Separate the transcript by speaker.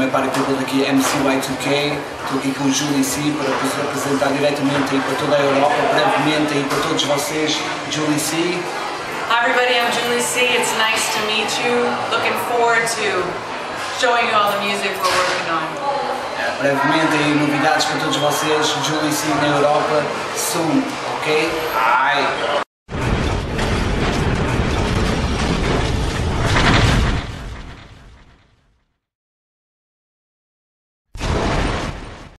Speaker 1: My party people aqui, MC Y2K, estou aqui com o Julie C para vos apresentar diretamente aí para toda a Europa, brevemente aí para todos vocês, Julie C.
Speaker 2: Hi everybody, I'm Julie C. It's nice to meet you. Looking forward to showing you all the music we're working on.
Speaker 1: Brevemente aí novidades para todos vocês, Julie C na Europa, soon, ok? Ai.